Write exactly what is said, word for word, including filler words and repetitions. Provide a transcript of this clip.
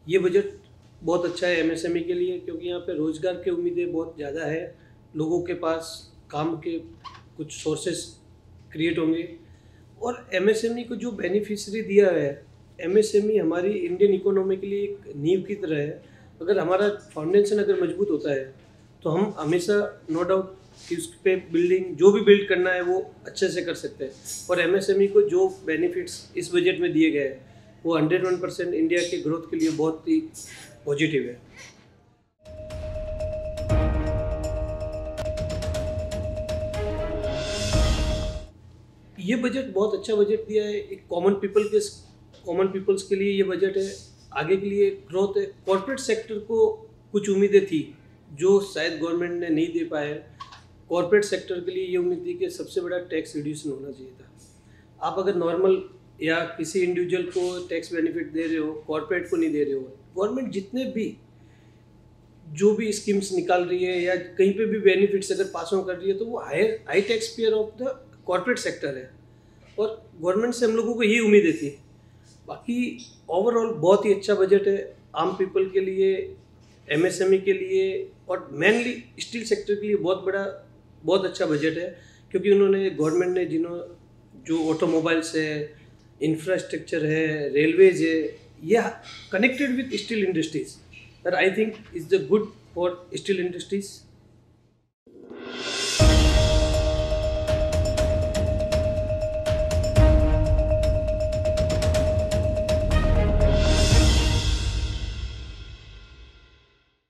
ये बजट बहुत अच्छा है एमएसएमई के लिए, क्योंकि यहाँ पे रोज़गार की उम्मीदें बहुत ज़्यादा है। लोगों के पास काम के कुछ सोर्सेस क्रिएट होंगे और एमएसएमई को जो बेनिफिशरी दिया है, एमएसएमई हमारी इंडियन इकोनॉमी के लिए एक नींव की तरह है। अगर हमारा फाउंडेशन अगर मजबूत होता है तो हम हमेशा नो डाउट कि उस पे बिल्डिंग जो भी बिल्ड करना है वो अच्छे से कर सकते हैं। और एमएसएमई को जो बेनिफिट्स इस बजट में दिए गए हैं वो हंड्रेड वन परसेंट इंडिया के ग्रोथ के लिए बहुत ही पॉजिटिव है। ये बजट बहुत अच्छा बजट दिया है एक कॉमन पीपल के कॉमन पीपल्स के लिए। ये बजट है आगे के लिए ग्रोथ है। कॉर्पोरेट सेक्टर को कुछ उम्मीदें थी जो शायद गवर्नमेंट ने नहीं दे पाए। कॉर्पोरेट सेक्टर के लिए ये उम्मीद थी कि सबसे बड़ा टैक्स रिड्यूशन होना चाहिए था। आप अगर नॉर्मल या किसी इंडिविजुअल को टैक्स बेनिफिट दे रहे हो, कॉर्पोरेट को नहीं दे रहे हो। गवर्नमेंट जितने भी जो भी स्कीम्स निकाल रही है या कहीं पे भी बेनिफिट्स अगर पास ऑन कर रही है तो वो high high tax payer of the corporate sector है और गवर्नमेंट से हम लोगों को यही उम्मीदें थी। बाकी ओवरऑल बहुत ही अच्छा बजट है आम पीपल के लिए, एमएसएमई के लिए और मेनली स्टील सेक्टर के लिए बहुत बड़ा बहुत अच्छा बजट है। क्योंकि उन्होंने गवर्नमेंट ने जिन्हों जो ऑटोमोबाइल्स है, इंफ्रास्ट्रक्चर है, रेलवेज है, यह connected with steel industries that I think is the good for steel industries.